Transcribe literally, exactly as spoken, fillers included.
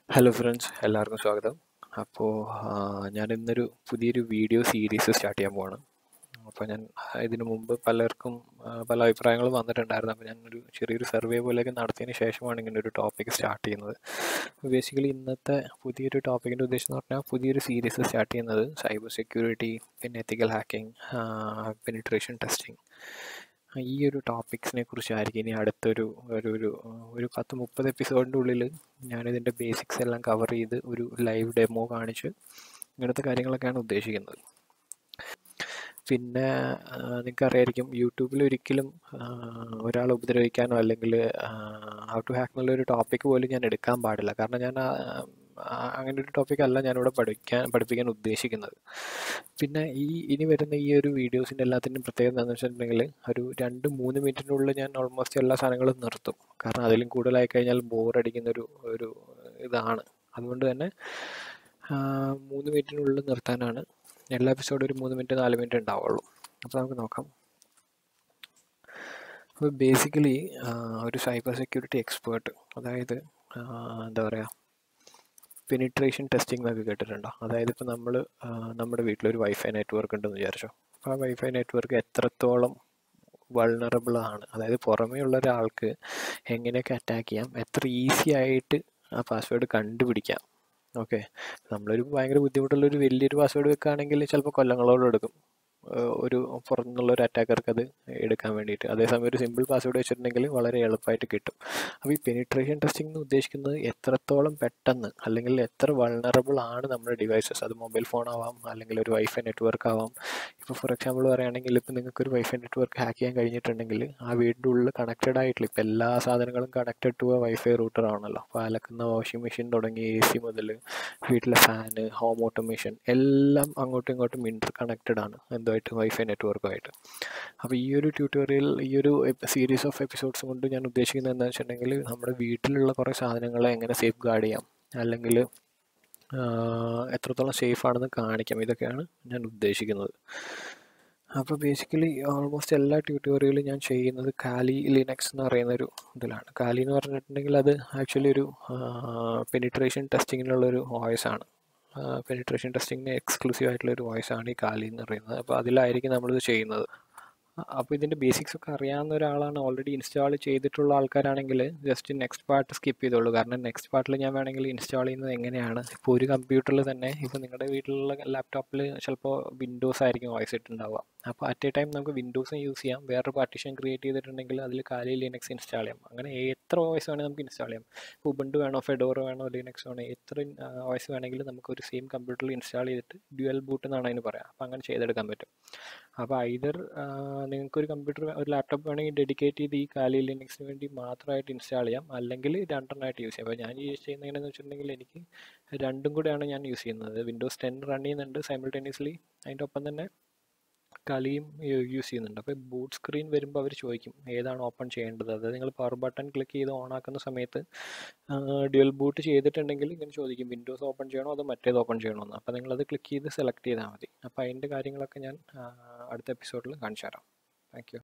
Hello friends, എല്ലാവർക്കും സ്വാഗതം. അപ്പോൾ ഞാൻ ഇന്നൊരു പുതിയൊരു വീഡിയോ സീരീസ് സ്റ്റാർട്ട് ചെയ്യാൻ പോവാണ്. അപ്പോൾ ഞാൻ ഇതിനു മുമ്പ് പലർക്കും ആ, പല അഭിപ്രായങ്ങളും വന്നിട്ടുണ്ടായിരുന്നു. അപ്പോൾ ഞാനൊരു ചെറിയൊരു സർവേ പോലെയൊക്കെ നടത്തിയതിന് ശേഷമാണ് ഇങ്ങനെ ഒരു ടോപ്പിക് സ്റ്റാർട്ട് ചെയ്യുന്നത്. ബേസിക്കലി ഇന്നത്തെ പുതിയൊരു ടോപ്പിക്കിൻ്റെ ഉദ്ദേശം എന്ന് പറഞ്ഞാൽ പുതിയൊരു സീരീസ് സ്റ്റാർട്ട് ചെയ്യുന്നത് സൈബർ സെക്യൂരിറ്റി, പിന്നെ എത്തിക്കൽ ഹാക്കിംഗ്, പെനിട്രേഷൻ ടെസ്റ്റിംഗ്, ഈ ഒരു ടോപ്പിക്സിനെ കുറിച്ചായിരിക്കും ഇനി അടുത്തൊരു ഒരു ഒരു ഒരു പത്ത് മുപ്പത് എപ്പിസോഡിൻ്റെ ഉള്ളിൽ ഞാനിതിൻ്റെ ബേസിക്സ് എല്ലാം കവർ ചെയ്ത് ഒരു ലൈവ് ഡെമോ കാണിച്ച് ഇങ്ങനത്തെ കാര്യങ്ങളൊക്കെയാണ് ഉദ്ദേശിക്കുന്നത്. പിന്നെ നിങ്ങൾക്ക് അറിയായിരിക്കും, യൂട്യൂബിൽ ഒരിക്കലും ഒരാളെ ഉപദ്രവിക്കാനോ അല്ലെങ്കിൽ ഹൗ ടു ഹാക്ക് എന്നുള്ളൊരു ടോപ്പിക്ക് പോലും ഞാൻ എടുക്കാൻ പാടില്ല. കാരണം ഞാൻ അങ്ങനെ ഒരു ടോപ്പിക്കല്ല ഞാനിവിടെ പഠിക്കാൻ പഠിപ്പിക്കാൻ ഉദ്ദേശിക്കുന്നത്. പിന്നെ ഈ ഇനി വരുന്ന ഈ ഒരു വീഡിയോസിൻ്റെ എല്ലാത്തിൻ്റെയും പ്രത്യേകത എന്താണെന്ന് വെച്ചിട്ടുണ്ടെങ്കിൽ ഒരു രണ്ട് മൂന്ന് മിനിറ്റിനുള്ളിൽ ഞാൻ ഓൾമോസ്റ്റ് എല്ലാ സാധനങ്ങളും നിർത്തും. കാരണം അതിലും കൂടുതലായി കഴിഞ്ഞാൽ ബോറടിക്കുന്നൊരു ഒരു ഇതാണ്. അതുകൊണ്ട് തന്നെ മൂന്ന് മിനിറ്റിനുള്ളിൽ നിർത്താനാണ്. എല്ലാ എപ്പിസോഡും ഒരു മൂന്ന് മിനിറ്റ് നാല് മിനിറ്റ് ഉണ്ടാവുള്ളൂ. അപ്പോൾ നമുക്ക് നോക്കാം. അപ്പോൾ ബേസിക്കലി ഒരു സൈബർ സെക്യൂരിറ്റി എക്സ്പേർട്ട്, അതായത് എന്താ പറയുക, പെനിട്രേഷൻ ടെസ്റ്റിംഗ് എന്നൊക്കെ കേട്ടിട്ടുണ്ടോ? അതായത് ഇപ്പോൾ നമ്മൾ നമ്മുടെ വീട്ടിലൊരു വൈഫൈ നെറ്റ്വർക്ക് ഉണ്ടെന്ന് വിചാരിച്ചോ. അപ്പോൾ ആ വൈഫൈ നെറ്റ്വർക്ക് എത്രത്തോളം വൾണറബിൾ ആണ്, അതായത് പുറമേ ഉള്ള ഒരാൾക്ക് എങ്ങനെയൊക്കെ അറ്റാക്ക് ചെയ്യാം, എത്ര ഈസി ആയിട്ട് ആ പാസ്വേഡ് കണ്ടുപിടിക്കാം. ഓക്കെ, നമ്മളൊരു ഭയങ്കര ബുദ്ധിമുട്ടുള്ളൊരു വലിയൊരു പാസ്വേഡ് വെക്കുകയാണെങ്കിൽ ചിലപ്പോൾ കൊല്ലങ്ങളോളം എടുക്കും ഒരു പുറത്തുനിന്നുള്ള ഒരു അറ്റാക്കർക്ക് അത് എടുക്കാൻ വേണ്ടിയിട്ട്. അതേസമയം ഒരു സിമ്പിൾ പാസ്വേഡ് വെച്ചിട്ടുണ്ടെങ്കിൽ വളരെ എളുപ്പമായിട്ട് കിട്ടും. അപ്പോൾ ഈ പെനിട്രേഷൻ ടെസ്റ്റിംഗ് എന്ന് ഉദ്ദേശിക്കുന്നത് എത്രത്തോളം പെട്ടെന്ന് അല്ലെങ്കിൽ എത്ര വൾണറബിൾ ആണ് നമ്മുടെ ഡിവൈസസ്. അത് മൊബൈൽ ഫോൺ ആവാം, അല്ലെങ്കിൽ ഒരു വൈഫൈ നെറ്റ്വർക്ക് ആവാം. ഇപ്പോൾ ഫോർ എക്സാമ്പിൾ പറയുകയാണെങ്കിൽ ഇപ്പോൾ നിങ്ങൾക്ക് ഒരു വൈഫൈ നെറ്റ്വർക്ക് ഹാക്ക് ചെയ്യാൻ കഴിഞ്ഞിട്ടുണ്ടെങ്കിൽ ആ വീടിൻ്റെ ഉള്ളിൽ കണക്റ്റഡ് ആയിട്ടുള്ള ഇപ്പോൾ എല്ലാ സാധനങ്ങളും connected to a WiFi router ആണല്ലോ. അപ്പോൾ അലക്കുന്ന വാഷിംഗ് മെഷീൻ തുടങ്ങി എ സി മുതൽ വീട്ടിലെ ഫാന്, ഹോം ഓട്ടോമേഷൻ എല്ലാം അങ്ങോട്ടും ഇങ്ങോട്ടും ഇൻ്റർ കണക്റ്റഡ് ആണ് എന്തുമായിട്ട്, വൈഫൈ നെറ്റ്വർക്കുമായിട്ട്. അപ്പോൾ ഈ ഒരു ട്യൂട്ടോറിയൽ, ഈ ഒരു സീരീസ് ഓഫ് എപ്പിസോഡ്സ് കൊണ്ട് ഞാൻ ഉദ്ദേശിക്കുന്നത് എന്താണെന്ന് വെച്ചിട്ടുണ്ടെങ്കിൽ നമ്മുടെ വീട്ടിലുള്ള കുറേ സാധനങ്ങളെ എങ്ങനെ സേഫ് ഗാർഡ് ചെയ്യാം, അല്ലെങ്കിൽ എത്രത്തോളം സേഫ് ആണെന്ന് കാണിക്കാം. ഇതൊക്കെയാണ് ഞാൻ ഉദ്ദേശിക്കുന്നത്. അപ്പോൾ ബേസിക്കലി ഓൾമോസ്റ്റ് എല്ലാ ട്യൂട്ടോറിയലും ഞാൻ ചെയ്യുന്നത് കാലി ലിനക്സ് എന്ന് പറയുന്ന ഒരു ഇതിലാണ്. കാലി എന്ന് പറഞ്ഞിട്ടുണ്ടെങ്കിൽ അത് ആക്ച്വലി ഒരു പെനിട്രേഷൻ ടെസ്റ്റിങ്ങിനുള്ളൊരു വോയിസ് ആണ്. പെനിട്രേഷൻ ടെസ്റ്റിങ്ങിന് എക്സ്ക്ലൂസീവ് ആയിട്ടുള്ള ഒരു വോയിസ് ആണ് ഈ കാലി എന്ന് പറയുന്നത്. അപ്പോൾ അതിലായിരിക്കും നമ്മളിത് ചെയ്യുന്നത്. അപ്പോൾ ഇതിൻ്റെ ബേസിക്സ് ഒക്കെ അറിയാവുന്ന ഒരാളാണ്, ഓൾറെഡി ഇൻസ്റ്റാൾ ചെയ്തിട്ടുള്ള ആൾക്കാരാണെങ്കിൽ ജസ്റ്റ് നെക്സ്റ്റ് പാർട്ട് സ്കിപ്പ് ചെയ്തോളൂ. കാരണം നെക്സ്റ്റ് പാർട്ടിൽ ഞാൻ വേണമെങ്കിൽ ഇൻസ്റ്റാൾ ചെയ്യുന്നത് എങ്ങനെയാണ്, ഇപ്പോൾ ഒരു കമ്പ്യൂട്ടറിൽ തന്നെ, ഇപ്പോൾ നിങ്ങളുടെ വീട്ടിലുള്ള ലാപ്ടോപ്പിൽ ചിലപ്പോൾ വിൻഡോസ് ആയിരിക്കും വോയിസ് ഇട്ടുണ്ടാവുക. അപ്പോൾ അറ്റ് എ ടൈം നമുക്ക് വിൻഡോസും യൂസ് ചെയ്യാം, വേറൊരു പാർട്ടീഷൻ ക്രിയേറ്റ് ചെയ്തിട്ടുണ്ടെങ്കിൽ അതിൽ കാലി ലിനക്സ് ഇൻസ്റ്റാൾ ചെയ്യാം. അങ്ങനെ എത്ര വോയിസ് വേണമെങ്കിൽ നമുക്ക് ഇൻസ്റ്റാൾ ചെയ്യാം. ഇപ്പോൾ ഉബുണ്ടു വേണോ, ഫെഡോറ വേണോ, ലിനക്സ് വേണോ, എത്ര വോയിസ് വേണമെങ്കിലും നമുക്ക് ഒരു സെയിം കമ്പ്യൂട്ടറിൽ ഇൻസ്റ്റാൾ ചെയ്തിട്ട് ഡ്യുവൽ ബൂട്ട് എന്നാണ് അതിന് പറയാം. അപ്പോൾ അങ്ങനെ ചെയ്തെടുക്കാൻ പറ്റും. അപ്പോൾ ഐദർ നിങ്ങൾക്കൊരു കമ്പ്യൂട്ടർ, ഒരു ലാപ്ടോപ്പ് വേണമെങ്കിൽ ഡെഡിക്കേറ്റ് ചെയ്ത് ഈ കാലി ലിനക്സിന് വേണ്ടി മാത്രമായിട്ട് ഇൻസ്റ്റാൾ ചെയ്യാം, അല്ലെങ്കിൽ രണ്ടെണ്ണമായിട്ട് യൂസ് ചെയ്യാം. അപ്പോൾ ഞാൻ യൂസ് ചെയ്യുന്നത് എങ്ങനെയാണെന്ന് വെച്ചിട്ടുണ്ടെങ്കിൽ എനിക്ക് രണ്ടും കൂടെയാണ് ഞാൻ യൂസ് ചെയ്യുന്നത്. വിൻഡോസ് ടെൻ റൺ ചെയ്യുന്നുണ്ട് സൈമിൾട്ടേനിയസ്ലി, അതിൻ്റെ ഒപ്പം തന്നെ കാലിയും യൂസ് ചെയ്യുന്നുണ്ട്. അപ്പോൾ ബൂട്ട് സ്ക്രീൻ വരുമ്പോൾ അവർ ചോദിക്കും ഏതാണ് ഓപ്പൺ ചെയ്യേണ്ടത്. അതായത് നിങ്ങൾ പവർ ബട്ടൺ ക്ലിക്ക് ചെയ്ത് ഓൺ ആക്കുന്ന സമയത്ത് ഡ്യുവൽ ബൂട്ട് ചെയ്തിട്ടുണ്ടെങ്കിൽ ഇങ്ങനെ ചോദിക്കും വിൻഡോസ് ഓപ്പൺ ചെയ്യണോ അതോ മറ്റേത് ഓപ്പൺ ചെയ്യണോ എന്ന്. അപ്പോൾ നിങ്ങളത് ക്ലിക്ക് ചെയ്ത് സെലക്ട് ചെയ്താൽ മതി. അപ്പോൾ അതിൻ്റെ കാര്യങ്ങളൊക്കെ ഞാൻ അടുത്ത എപ്പിസോഡിൽ കാണിച്ചു തരാം. Thank U.